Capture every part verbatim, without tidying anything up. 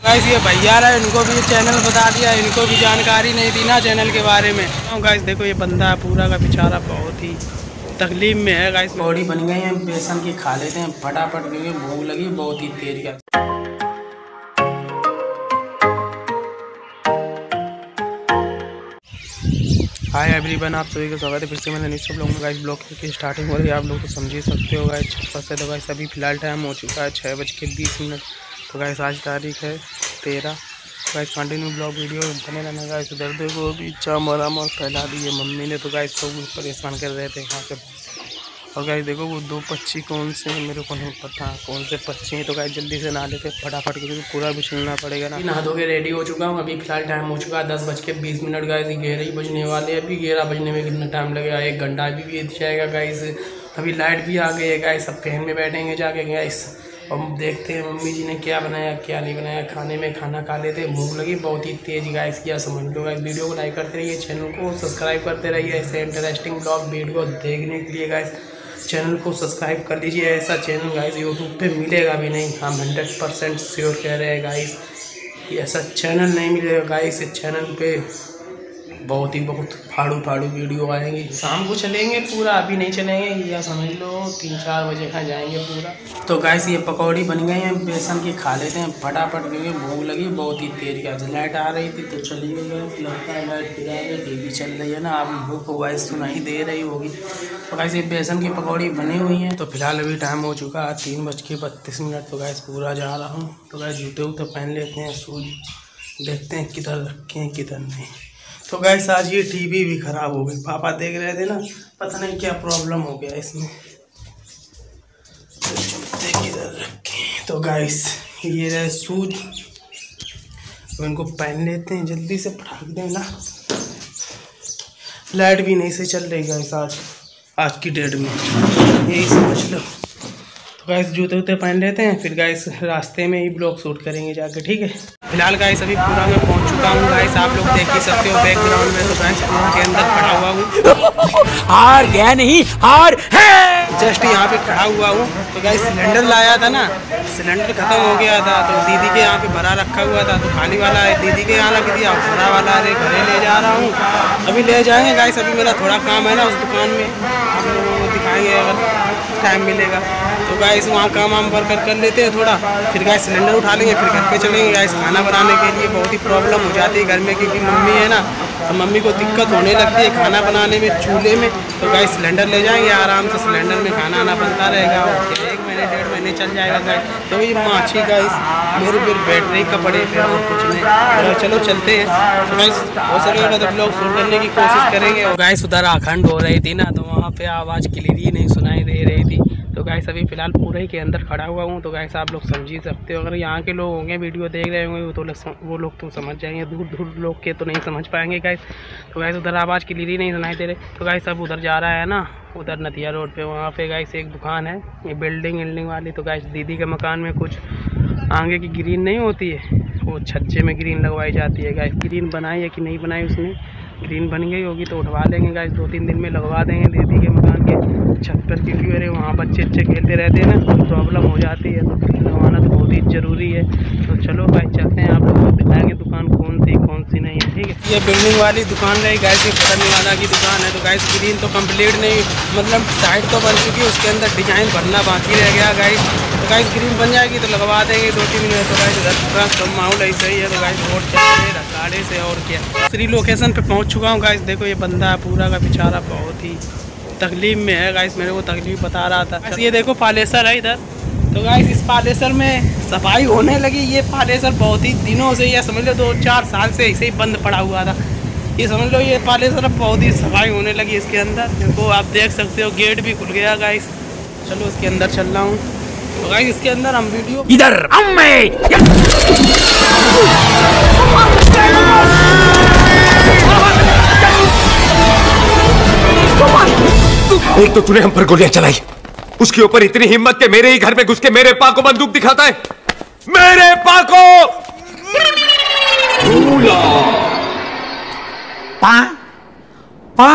Guys ये भैया रहा, इनको भी चैनल बता दिया, इनको भी जानकारी नहीं थी ना चैनल के बारे में। गाइस देखो ये बंदा पूरा का बेचारा बहुत ही तकलीफ में है। गाइस बॉडी बन गई है, बेसन की खा लेते हैं फटाफट क्योंकि भूख लगी बहुत ही तेज। का हाय एवरीवन, आप सभी का स्वागत है फिर से मैंने नहीं सब लोगों में। गाइस ब्लॉग की स्टार्टिंग हो रही है, आप लोग तो समझ ही सकते हो। गाइस छत से तो गाइस अभी फिलहाल टाइम हो चुका है छः बज के बीस मिनट। तो गाइस आज तारीख है तेरह। गाइस कंटिन्यू ब्लॉग वीडियो बने रहना। गाइस उधर देखो अभी चामर आमर फैला दी है मम्मी ने, तो गाइस सब परेशान कर रहे थे यहाँ पे। और गाइस देखो वो दो पक्षी कौन से हैं मेरे को नहीं पता कौन से पक्षी हैं। तो गाइस जल्दी से नहा लेते फटाफट क्योंकि पूरा भी चलना पड़ेगा ना। नहा धो के रेडी हो चुका हूँ, अभी फिलहाल टाइम हो चुका है दस बज के बीस मिनट। गाइस ग्यारह ही बजने वाले हैं, अभी ग्यारह बजने में कितना टाइम लगेगा, एक घंटा अभी बीत जाएगा। गाइस अभी लाइट भी आ गई है। गाइस सब फैन में बैठेंगे जाके। गाइस और देखते हैं मम्मी जी ने क्या बनाया क्या नहीं बनाया, खाने में खाना खा लेते हैं, भूख लगी बहुत ही तेज। गाइस क्या समझ लो। गाइस वीडियो को लाइक करते रहिए, चैनल को सब्सक्राइब करते रहिए ऐसे इंटरेस्टिंग ब्लॉग वीडियो देखने के लिए। गाइस चैनल को सब्सक्राइब कर लीजिए, ऐसा चैनल गाइस यूट्यूब पे मिलेगा भी नहीं, हम हंड्रेड परसेंट श्योर कह रहे हैं गाइस, ऐसा चैनल नहीं मिलेगा। गाइस इस चैनल पे बहुत ही बहुत फाड़ू फाड़ू वीडियो आएंगी। शाम को चलेंगे पूरा, अभी नहीं चलेंगे, या समझ लो तीन चार बजे खा जाएंगे पूरा। तो गाइस ये पकौड़ी बन गई हैं, बेसन की खा लेते हैं फटाफट क्योंकि भूख लगी बहुत ही तेज। गाइस लाइट आ रही थी तो चली गई, लगता है लाइट फिर आ गई, टीवी चल रही है ना, आप लोग को वाइस सुनाई दे रही होगी। तो गाइस ये बेसन की पकौड़ी बनी हुई हैं। तो फिलहाल अभी टाइम हो चुका है तीन बज के बत्तीस मिनट। तो गाइस पूरा जा रहा हूँ। तो गाइस जूते वूते पहन लेते हैं, शूज देखते हैं किधर रखे हैं किधर नहीं। तो गाइस आज ये टीवी भी ख़राब हो गई, पापा देख रहे थे ना, पता नहीं क्या प्रॉब्लम हो गया इसमें। तो जूते किधर रखे हैं। तो गाइस ये रहे शूज, तो इनको पहन लेते हैं जल्दी से, फटाक देना। लाइट भी नहीं से चल रही गाइस आज आज की डेट में, यही समझ लो। तो गाइस जूते वूते पहन लेते हैं, फिर गाइस रास्ते में ही ब्लॉग शूट करेंगे जाके, ठीक है। फिलहाल गाइस अभी पूरा मैं पहुंच चुका हूं। गाइस आप लोग देख ही सकते हो बैकग्राउंड में। तो गाइस पूरा के अंदर खड़ा हुआ हूँ, हार गया नहीं हार है, जस्ट यहाँ पे खड़ा हुआ हूँ। तो गाइस सिलेंडर लाया था ना, सिलेंडर खत्म हो गया था, तो दीदी के यहाँ पे भरा रखा हुआ था, तो खाली वाला दीदी के यहाँ लग दिया, भरा वाला अरे घरे ले जा रहा हूँ, अभी ले जाएंगे। गाइस अभी मेरा थोड़ा काम है ना उस दुकान में, आप लोगों को दिखाएंगे अगर टाइम मिलेगा। तो गाइस वहाँ काम वाम कर कर कर लेते हैं थोड़ा, फिर गाइस सिलेंडर उठा लेंगे, फिर घर पे चलेंगे। गाइस खाना बनाने के लिए बहुत ही प्रॉब्लम हो जाती है घर में, क्योंकि मम्मी है ना, तो मम्मी को दिक्कत होने लगती है खाना बनाने में चूल्हे में। तो गाइस सिलेंडर ले जाएंगे, आराम से सिलेंडर में खाना आना बनता रहेगा, और क्या एक महीने डेढ़ महीने चल जाएगा। गाइस तो ये माछी गाइस मेरे फिर बैटरी कपड़े पे और कुछ नहीं। चलो चलते हैं। तो गाइस हो सकेगा तो ब्लॉग शूट करने की कोशिश करेंगे। और गाइस उधर अखंड हो रही थी ना, तो वहाँ पे आवाज़ क्लियर ही नहीं सुनाई दे रही थी। तो गाइस अभी फ़िलहाल पूरे ही के अंदर खड़ा हुआ हूँ। तो गाइस आप लोग समझ ही सकते हो, अगर यहाँ के लोग होंगे वीडियो देख रहे होंगे तो वो लोग तो समझ जाएंगे, दूर दूर लोग के तो नहीं समझ पाएंगे गाइस। तो गाइस उधर आवाज़ क्लियर ही नहीं सुनाई दे रही। तो गाइस अब उधर जा रहा है ना, उधर नदिया रोड पे, वहाँ पे गाइस एक दुकान है ये बिल्डिंग विल्डिंग वाली। तो गाइस दीदी के मकान में कुछ आगे की ग्रीन नहीं होती है, वो छज्जे में ग्रीन लगवाई जाती है। गाइस ग्रीन बनाई है कि नहीं बनाई, उसने ग्रीन बन गई होगी तो उठवा लेंगे गाइस, दो तीन दिन में लगवा देंगे दीदी के मकान के छत पर, क्योंकि अरे वहाँ बच्चे अच्छे खेलते रहते हैं ना, प्रॉब्लम हो जाती है, तो लगवाना तो बहुत ही ज़रूरी है। तो चलो गाइस चलते हैं, आप लोगों को दिखाएंगे दुकान कौन सी कौन सी नहीं है, ठीक है। ये बिल्डिंग वाली दुकान रही गाइस, ये बटन वाला की दुकान है। तो गाइस ग्रीन तो कम्प्लीट नहीं, मतलब साइड तो बन चुकी है, उसके अंदर डिजाइन भरना बाकी रह गया गाइस। तो गाइस ग्रीन बन जाएगी तो लगवा देंगे दो तीन मिनट। तो गाइस इधर सब माहौल ऐसा ही है। तो गाइस रोड चल रही है रकाड़े से, और क्या दूसरी लोकेशन पे पहुंच चुका हूँ। गाइस देखो ये बंदा पूरा का बेचारा बहुत ही तकलीफ में है। गाइस मेरे को तकलीफ बता रहा था। ये देखो पालेसर है इधर। तो गाइस इस पालेसर में सफाई होने लगी। ये पालेसर बहुत ही दिनों से, या समझ लो दो चार साल से ऐसे ही बंद पड़ा हुआ था, ये समझ लो। ये पालेसर अब बहुत ही सफाई होने लगी इसके अंदर, देखो आप देख सकते हो गेट भी खुल गया गाइस। चलो इसके अंदर चल रहा हूँ। तो गाइस इसके अंदर हम वीडियो इधर एक तो तूने हम पर गोलियां चलाई, उसके ऊपर इतनी हिम्मत के मेरे ही घर में घुस के मेरे पा को बंदूक दिखाता है, मेरे पा को। पा पा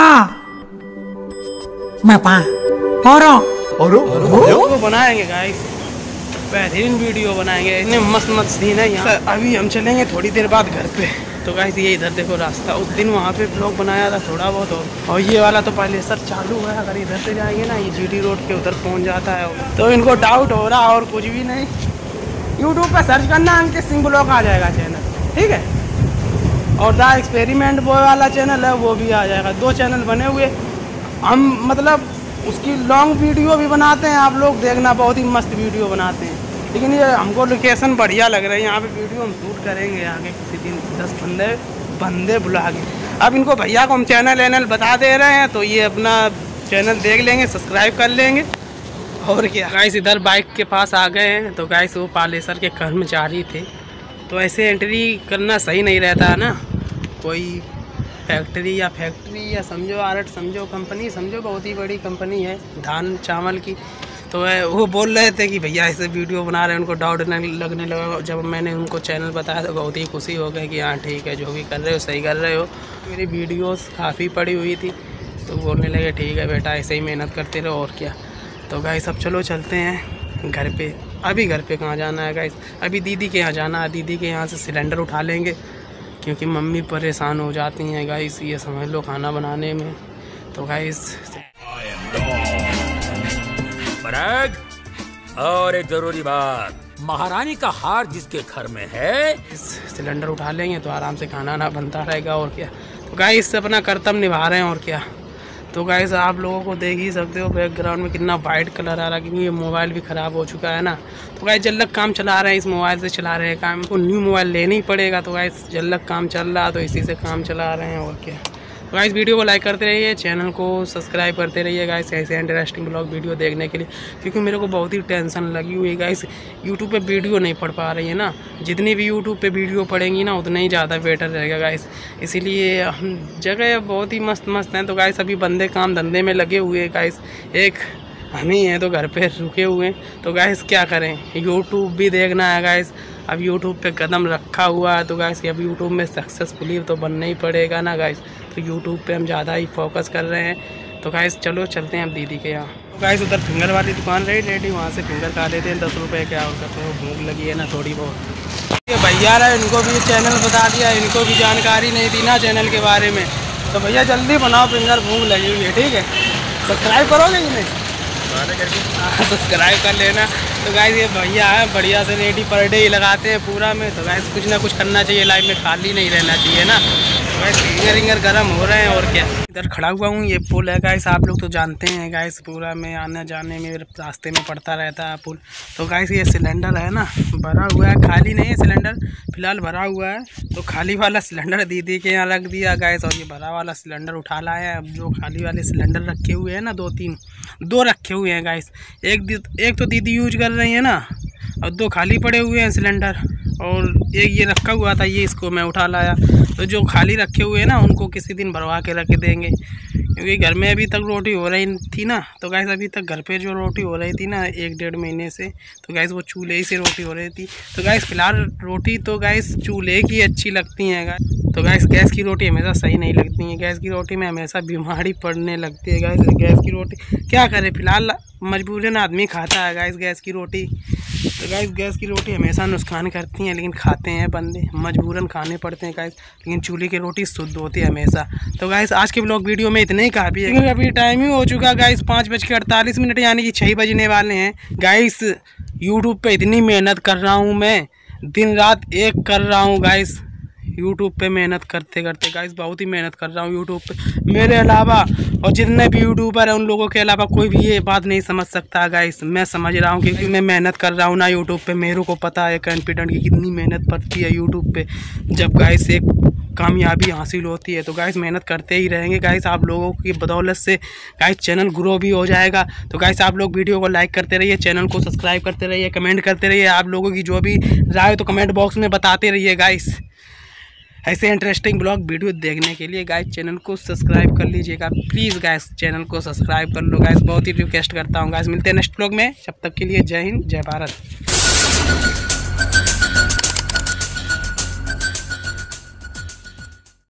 मैं पा और वो बनाएंगे गाइस। बेहतरीन वीडियो बनाएंगे, इतने मस्त मस्त सीन है यहाँ। अभी हम चलेंगे थोड़ी देर बाद घर पे। तो गाइस ये इधर देखो रास्ता, उस दिन वहाँ पे ब्लॉग बनाया था थोड़ा बहुत, और, और ये वाला तो पहले सर चालू है। अगर इधर से जाएंगे ना, ये जीटी रोड के उधर पहुँच जाता है। तो इनको डाउट हो रहा और कुछ भी नहीं, यूट्यूब पे सर्च करना, अंकित सिंह ब्लॉग आ जाएगा चैनल, ठीक है। और द एक्सपेरिमेंट बॉय वाला चैनल है वो भी आ जाएगा। दो चैनल बने हुए हम, मतलब उसकी लॉन्ग वीडियो भी बनाते हैं, आप लोग देखना, बहुत ही मस्त वीडियो बनाते हैं। लेकिन ये हमको लोकेशन बढ़िया लग रहा है, यहाँ पे वीडियो हम शूट करेंगे आगे किसी दिन, दस बंदे बंदे बुला के। अब इनको भैया को हम चैनल वैनल बता दे रहे हैं, तो ये अपना चैनल देख लेंगे, सब्सक्राइब कर लेंगे। और क्या गाइस, इधर बाइक के पास आ गए हैं। तो गाइस वो पालेसर के कर्मचारी थे, तो ऐसे एंट्री करना सही नहीं रहता है ना। कोई फैक्ट्री या फैक्ट्री या समझो आरट समझो कंपनी समझो, बहुत ही बड़ी कंपनी है धान चावल की। तो वो बोल रहे थे कि भैया ऐसे वीडियो बना रहे हैं, उनको डाउट लगने लगा। जब मैंने उनको चैनल बताया तो बहुत ही खुशी हो गई कि हाँ ठीक है, जो भी कर रहे हो सही कर रहे हो। मेरी वीडियोस काफ़ी पड़ी हुई थी, तो बोलने लगे ठीक है बेटा, ऐसे ही मेहनत करते रहो और क्या। तो गाइस अब चलो चलते हैं घर पे। अभी घर पे कहाँ जाना है गाइस, अभी दीदी के यहाँ जाना है। दीदी के यहाँ से सिलेंडर उठा लेंगे, क्योंकि मम्मी परेशान हो जाती हैं गाइस, ये समझ लो खाना बनाने में। तो गाइस पराग, और एक जरूरी बात, महारानी का हार जिसके घर में है, इस सिलेंडर उठा लेंगे तो आराम से खाना ना बनता रहेगा और क्या। तो गाइस अपना कर्तव्य निभा रहे हैं और क्या। तो गाइस आप लोगों को देख ही सकते हो बैकग्राउंड में कितना वाइट कलर आ रहा है, क्योंकि ये मोबाइल भी ख़राब हो चुका है ना। तो गाइस जल्लक काम चला रहे हैं, इस मोबाइल से चला रहे हैं काम को, न्यू मोबाइल लेना ही पड़ेगा। तो गाइस जल्लक काम चल रहा, तो इसी से काम चला रहे हैं और क्या। तो गाइस वीडियो को लाइक करते रहिए, चैनल को सब्सक्राइब करते रहिए गाइस, ऐसे इंटरेस्टिंग ब्लॉग वीडियो देखने के लिए। क्योंकि मेरे को बहुत ही टेंशन लगी हुई है गाइस, यूट्यूब पे वीडियो नहीं पढ़ पा रही है ना। जितनी भी यूट्यूब पे वीडियो पड़ेंगी ना, उतना ही ज़्यादा बेटर रहेगा गाइस। इसीलिए हम जगह बहुत ही मस्त मस्त हैं। तो गाइस अभी बंदे काम धंधे में लगे हुए हैं गाइस, एक हम ही हैं तो घर पे रुके हुए हैं। तो गाइस क्या करें, यूट्यूब भी देखना है गाइस। अब यूट्यूब पे कदम रखा हुआ है, तो गाइस अब यूट्यूब में सक्सेसफुली तो बनना ही पड़ेगा ना गाइस। तो यूट्यूब पे हम ज़्यादा ही फोकस कर रहे हैं। तो गाइस चलो चलते हैं अब दीदी के यहाँ। तो गाइस उधर फिंगर वाली दुकान रही रेडी, वहाँ से फिंगर खा लेते हैं, दस रुपये क्या होता है। तो भूख लगी है ना थोड़ी बहुत। ये भैया रहा, इनको भी चैनल बता दिया, इनको भी जानकारी नहीं थी ना चैनल के बारे में। तो भैया जल्दी बनाओ फिंगर, भूख लगी हुई है, ठीक है। सब्सक्राइब करोगे कि नहीं? सब्सक्राइब कर लेना। तो गाइस ये भैया है बढ़िया से रेडी पर डे ही लगाते हैं पूरा में। तो गाइस कुछ ना कुछ करना चाहिए लाइफ में, खाली नहीं रहना चाहिए ना। तो गाइस फिंगर विंगर गर्म हो रहे हैं और क्या। इधर खड़ा हुआ हूँ, ये पुल है गाइस, आप लोग तो जानते हैं गाइस, पूरा में आने जाने में रास्ते में पड़ता रहता है पुल। तो गाइस ये सिलेंडर है ना, भरा हुआ है, खाली नहीं है सिलेंडर फिलहाल, भरा हुआ है। तो खाली वाला सिलेंडर दीदी के यहाँ रख दिया गाइस, और ये भरा वाला सिलेंडर उठा लाया है। अब जो खाली वाले सिलेंडर रखे हुए हैं ना, दो तीन दो रखे हुए हैं गाइस, एक एक तो दीदी यूज कर रही है ना, और दो खाली पड़े हुए हैं सिलेंडर, और एक ये रखा हुआ था, ये इसको मैं उठा लाया। तो जो खाली रखे हुए हैं ना, उनको किसी दिन भरवा के रख देंगे, क्योंकि घर में अभी तक रोटी हो रही थी ना। तो गाइस अभी तक घर पे जो रोटी हो रही थी ना एक डेढ़ महीने से, तो गाइस वो चूल्हे ही से रोटी हो रही थी। तो गाइस फिलहाल रोटी तो गाइस चूल्हे की अच्छी लगती हैं गाइस। तो गाइस गैस की रोटी हमेशा सही नहीं लगती है, गैस की रोटी में हमेशा बीमारी पड़ने लगती है गाइस। गैस की रोटी क्या करे, फिलहाल मजबूरन आदमी खाता है गाइस गैस की रोटी। तो गाइस गैस की रोटी हमेशा नुकसान करती हैं, लेकिन खाते हैं बंदे, मजबूरन खाने पड़ते हैं गाइस। लेकिन चूल्हे की रोटी शुद्ध होती है हमेशा। तो गाइस आज के ब्लॉग वीडियो में इतने ही काफ़ी है, क्योंकि अभी टाइम ही हो चुका गाइस पाँच बज के अड़तालीस मिनट, यानी कि छः बजने वाले हैं गाइस। यूट्यूब पे इतनी मेहनत कर रहा हूँ मैं, दिन रात एक कर रहा हूँ गाइस, यूट्यूब पे मेहनत करते करते गाइस, बहुत ही मेहनत कर रहा हूँ यूट्यूब पे। मेरे अलावा और जितने भी यूट्यूबर हैं उन लोगों के अलावा कोई भी ये बात नहीं समझ सकता गाइस। मैं समझ रहा हूँ, क्योंकि मैं मेहनत कर रहा हूँ ना यूट्यूब पे। मेरे को पता है कॉन्फिडेंट की कितनी मेहनत पड़ती है यूट्यूब पे, जब गाइस एक कामयाबी हासिल होती है। तो गाइस मेहनत करते ही रहेंगे गाइस, आप लोगों की बदौलत से गाइस चैनल ग्रो भी हो जाएगा। तो गाइस आप लोग वीडियो को लाइक करते रहिए, चैनल को सब्सक्राइब करते रहिए, कमेंट करते रहिए। आप लोगों की जो भी राय तो कमेंट बॉक्स में बताते रहिए गाइस। ऐसे इंटरेस्टिंग ब्लॉग वीडियो देखने के लिए गाइस चैनल को सब्सक्राइब कर लीजिएगा प्लीज़ गाइस, चैनल को सब्सक्राइब कर लो गाइस, बहुत ही रिक्वेस्ट करता हूँ गाइस। मिलते हैं नेक्स्ट ब्लॉग में, जब तक के लिए जय हिंद जय भारत।